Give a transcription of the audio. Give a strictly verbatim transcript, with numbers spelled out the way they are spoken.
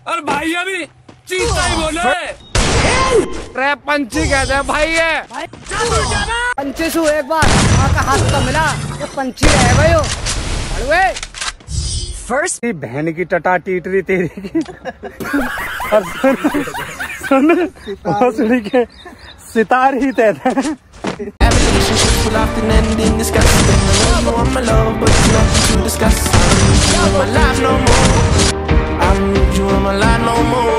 और भाई अभी चीता ही बोले। रे पंछी कहते हैं भाई ये पंछी सु एक बार माँ का हाथ तो मिला, ये पंछी है भाई। अरे फर्स्ट बहन की टटा टीटरी तेरी की और सुन भोसड़ी के सितार ही तैरते हैं। I don't need you in my life no more.